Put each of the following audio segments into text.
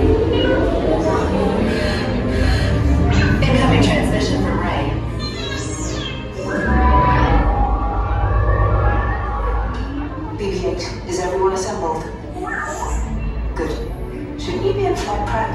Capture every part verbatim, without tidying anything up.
Incoming transmission from Ray. B B eight, is everyone assembled? Good. Shouldn't you be in flight prep?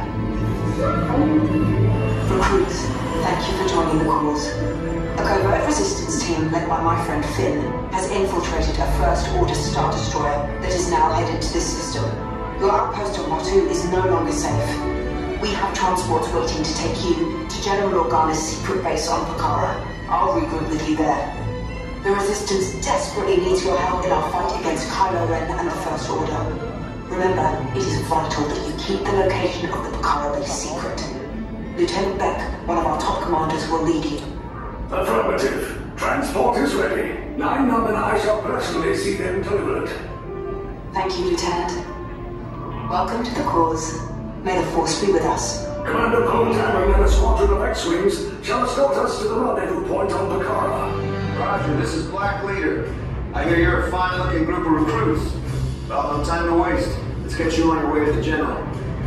Recruits, thank you for joining the cause. A covert resistance team led by my friend Finn has infiltrated a First Order Star Destroyer that is now headed to this system. Your outpost on Batu is no longer safe. We have transports waiting to take you to General Organa's secret base on Pakara. I'll regroup with you there. The Resistance desperately needs your help in our fight against Kylo Ren and the First Order. Remember, it is vital that you keep the location of the Pakara base secret. Lieutenant Beck, one of our top commanders, will lead you. Affirmative. Transport is ready. Nine Num and I shall personally see them delivered. Thank you, Lieutenant. Welcome to the cause. May the Force be with us. Commander Poltan and a squadron of X-Wings shall escort us to the rendezvous point on Pakara. Roger, this is Black Leader. I hear you're a fine-looking group of recruits. Well, no time to waste. Let's get you on your way to the General.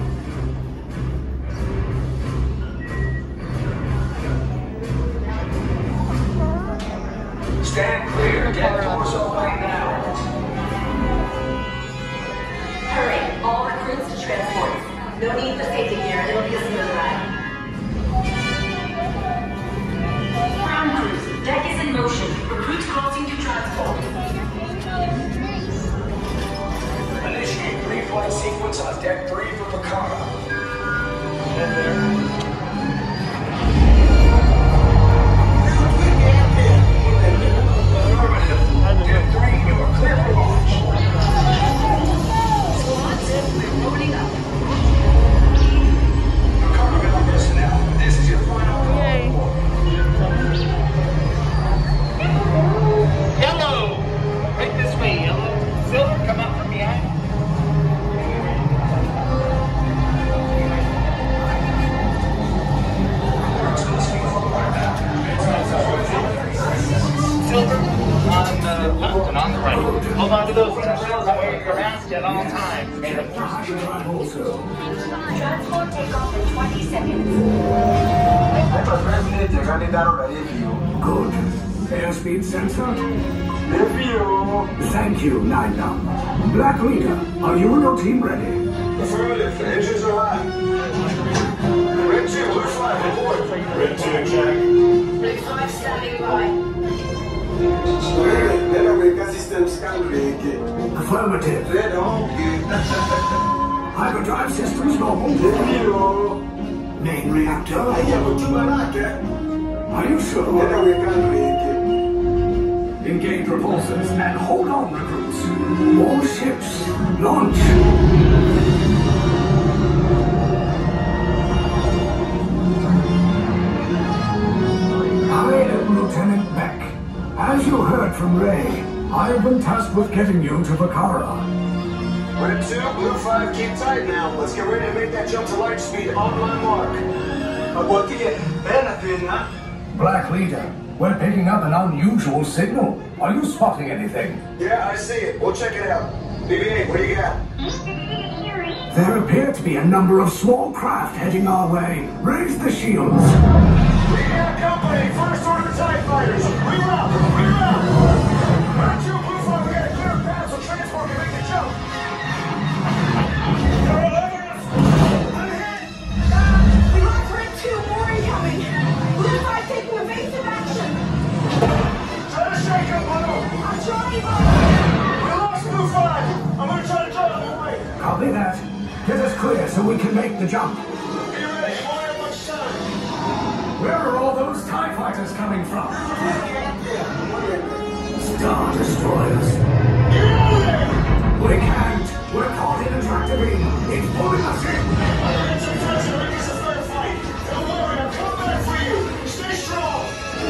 Stand clear. Get doors open now. Hurry, all recruits to transport. No need for safety gear. It'll be a smooth ride. Ground crews, deck is in motion. Recruits crossing to transport. Initiate pre-flight sequence on Deck three for Pakara. Head there. Deck three, you are clear for launch. Squad simply loading up. Pakara personnel, this is your final call. Yellow! Right this way, Yellow. Silver, come up from behind. Silver, on the left and on the right. Hold on to those rails and wear your mask at all times. May the force be with you. Transport takeoff in twenty seconds. Good. Airspeed sensor? Thank you, Nine Num. Black Leader, are you and your team ready? Affirmative. Engines are hot. Red two, Blue five, report. Red two, check. Blue five standing by. Affirmative. Hyperdrive systems normal. Main reactor. Are you sure? Engage repulsors and hold on, recruits. More ships. Launch. I am Lieutenant Beck. As you heard from Ray, I have been tasked with getting you to Pakara. Red two, Blue five, keep tight now. Let's get ready to make that jump to light speed on my mark. Black Leader, we're picking up an unusual signal. Are you spotting anything? Yeah, I see it. We'll check it out. B B eight, what do you got? There appear to be a number of small craft heading our way. Raise the shields. We got company. First Order TIE Fighters. Reroute. Reroute. Red two, Blue five, we got a clear path so transport can make the jump. They're all over us. I'm hit. We got Red two, more incoming. Blue five taking evasive action. Try to shake him, Blue. I'm trying. We lost Blue five. I'm gonna try to draw them away. Copy that. Get us clear so we can make the jump. Be ready. You won't have much time. Where are all those TIE fighters coming from? Star Destroyers. Get out of there! We can't. We're caught in a tractor beam. It's pulling us in. It's a pressure. Make this a fair fight. Don't worry. I'm coming back for you. Stay strong.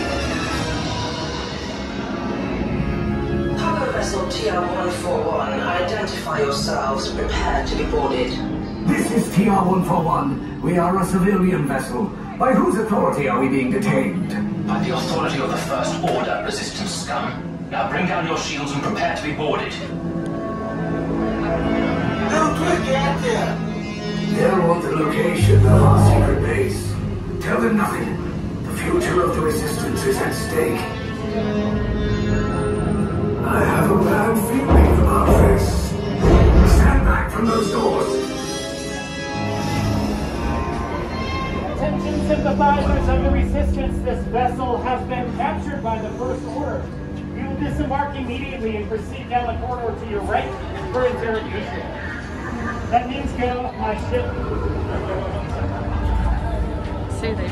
Cargo vessel T R one forty-one, identify yourselves and prepare to be boarded. This is T R one forty-one. We are a civilian vessel. By whose authority are we being detained? By the authority of the First Order, Resistance scum. Now bring down your shields and prepare to be boarded. There will want the location of our secret base, tell them nothing. The future of the Resistance is at stake. I have a bad feeling about this. Stand back from those doors. Attention sympathizers of the Resistance, this vessel has been captured by the First Order. We will disembark immediately and proceed down the corridor to your right for interrogation. That means go, my ship. Soothing.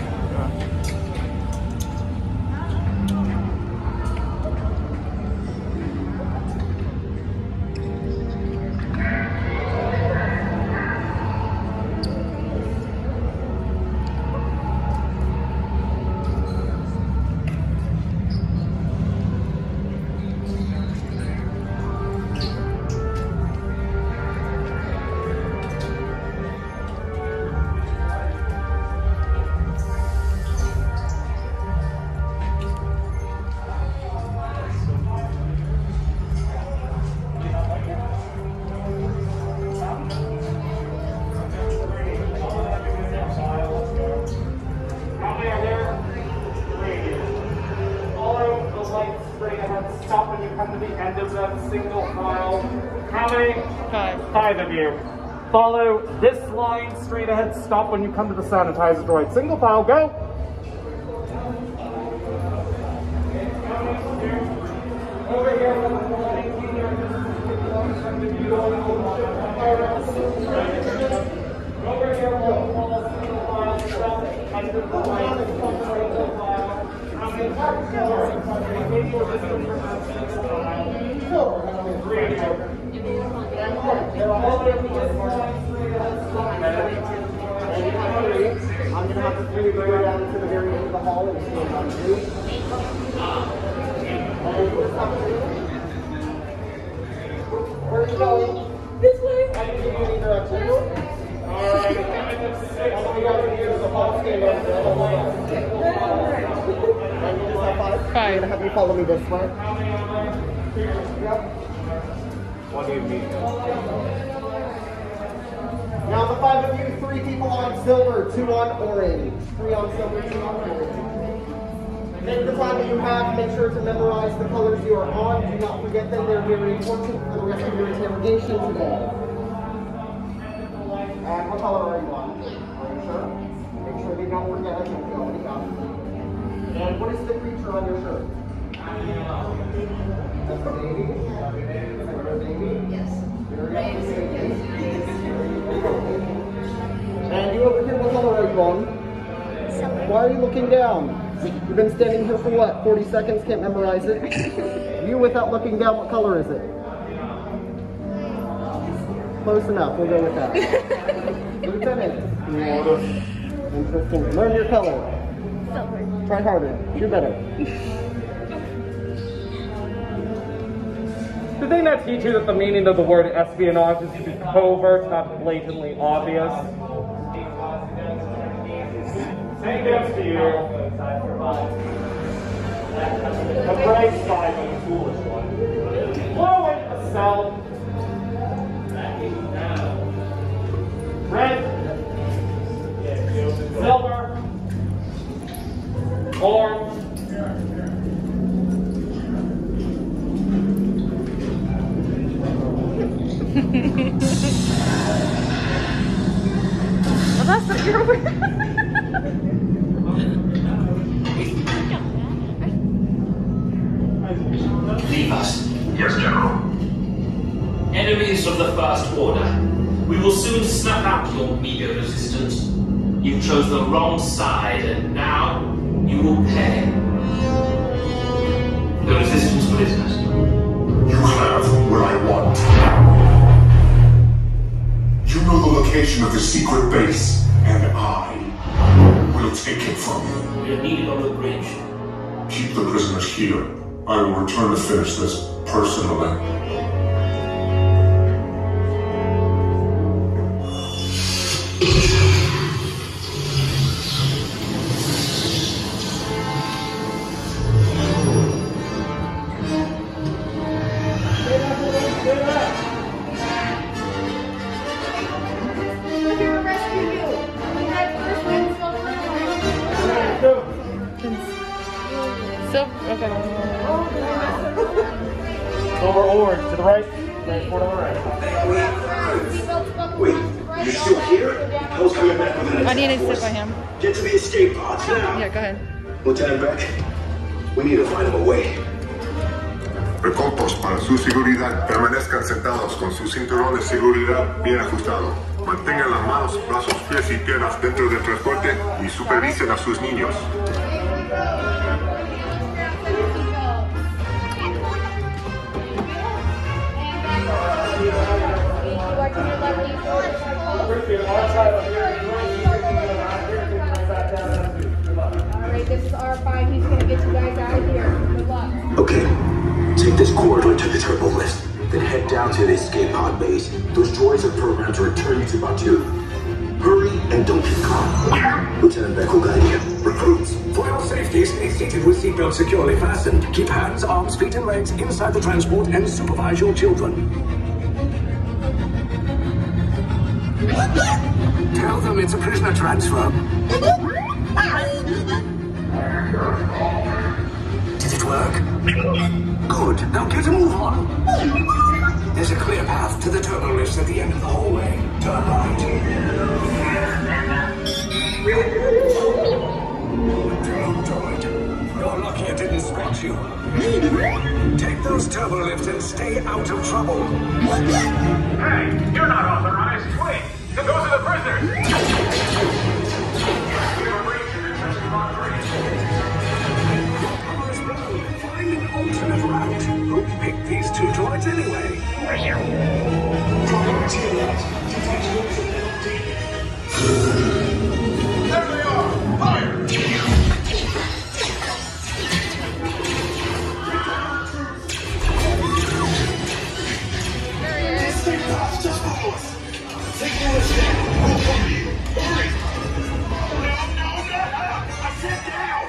Stop when you come to the end of that single file. How many? Five. Five of you. Follow this line straight ahead. Stop when you come to the sanitizer droid. Single file, go. Over here. Over here. Single file. Stop under the line. Single file. How many? I'm going to have to bring you down to the very end of the hall and stand on you. Where are you going? This way. I didn't give you any directions. Alright. All we got to do is the hall stand on the other way. And you just have five. Five. I'm going to have you follow me this way. Yep. What do you mean? Now the five of you, three people on silver, two on orange. Three on silver, two on orange. Take the time that you have, make sure to memorize the colors you are on. Do not forget them, they're very important for the rest of your interrogation today. And what color are you on? Are you sure? Make sure they don't forget it, you'll already got it. And what is the creature on your shirt? That's a baby? Is that a baby? Yes. And you over here, what color are you on? Silver. Why are you looking down? You've been standing here for what, forty seconds, can't memorize it? You without looking down, what color is it? Close enough, we'll go with that. Lieutenant. Interesting. Learn your color. Silver. Try harder. Do better. Did they not teach you that the meaning of the word espionage is to be covert, not blatantly obvious? Same goes to you. The bright side of the foolish one. Blow it a cell. Red. Silver. Orange. Well, that's what you're wearing. Leave us. Yes, General. Enemies of the First Order. We will soon snuff out your meager resistance. You chose the wrong side, and now you will pay. The Resistance business. You have what I want. You know the location of the secret base, and I will take it from you. We are needed on the bridge. Keep the prisoners here. I will return to finish this personally. We're here to rescue you. Okay. Over or to the right. Transport on the right. Wait, you're still here? Hell's coming back with an I need to attack sit by force. him. Get to the escape pods now. Yeah, go ahead. Lieutenant Beck, we need to find him a way. Recotos para su seguridad. Permanezcan sentados con su cinturón de seguridad bien ajustado. Mantengan las manos, brazos, pies y piernas dentro del transporte y supervisen a sus niños. Alright, this is R five. He's gonna get you guys out of here. Good luck. Okay, take this corridor to the turbo lift, then head down to the escape pod base. Those droids are programmed to return you to Batuu. Hurry and don't get caught. Lieutenant Beck will guide you. Recruits, for your safety, stay seated with seatbelts securely fastened. Keep hands, arms, feet, and legs inside the transport and supervise your children. Tell them it's a prisoner transfer. Did it work? Good. Now get a move on. There's a clear path to the turbo lifts at the end of the hallway. Turn right. Don't do it. You're lucky it didn't spot you. Take those turbo lifts and stay out of trouble. Hey, you're not authorized. Wait, those are the prisoners. Find an alternate route. Who picked these two droids anyway? Priority alert. There they are. Fire. Stay fast. Just follow us. Take another step. We'll cover you. Hurry. No, no, no. I said down.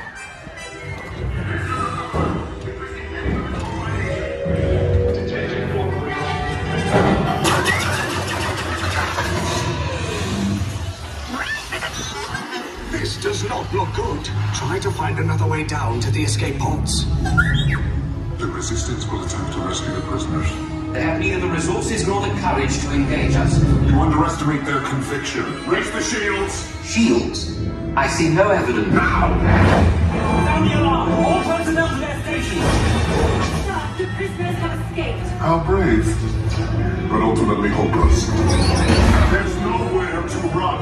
This does not look good. Try to find another way down to the escape pods. The Resistance will attempt to rescue the prisoners. They have neither the resources nor the courage to engage us. You underestimate their conviction. Raise the shields! Shields? I see no evidence. Now! Sound the alarm! All personnel to their stations! Sir, the prisoners have escaped. How brave, but ultimately hopeless. There's nowhere to run.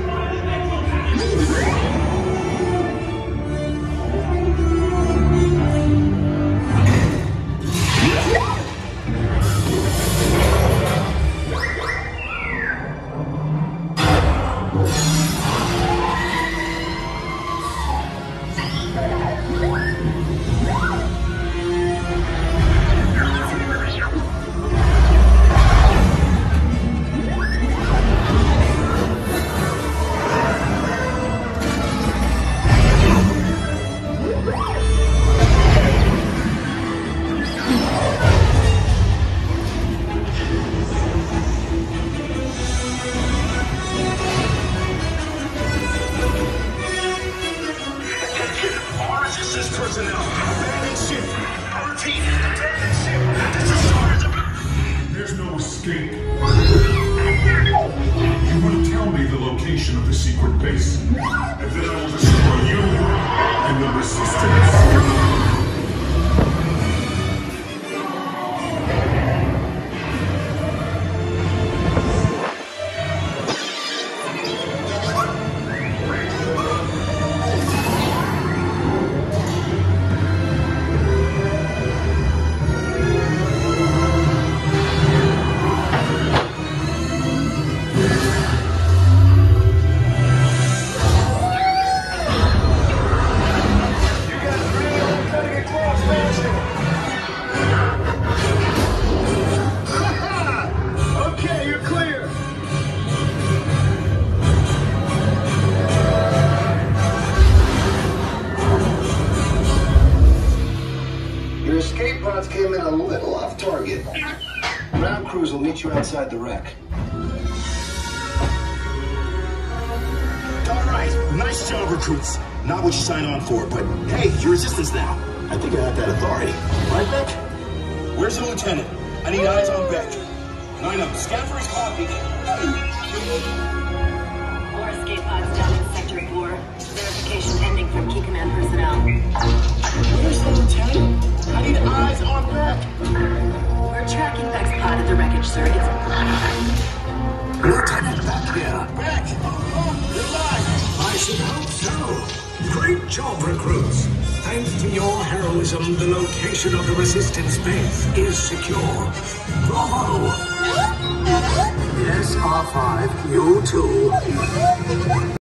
There's no escape. You will tell me the location of the secret base, and then I will destroy you and the Resistance. Escape pods came in a little off target. Ground crews will meet you outside the wreck. All right, nice job, recruits. Not what you signed on for, but hey, you're Resistance now. I think I have that authority. Right, Beck? Where's the lieutenant? I need eyes on Beck. Line up, scan for his copy. More escape pods down in Sector four. Verification pending from Key Command personnel. Where's the lieutenant? I need eyes on Beck. We're tracking Beck's pod at the wreckage, sir. It's Lieutenant Beck here. Beck! Oh, you're alive! I should hope so. Great job, recruits. Thanks to your heroism, the location of the Resistance base is secure. Bravo! Yes, R five, you too.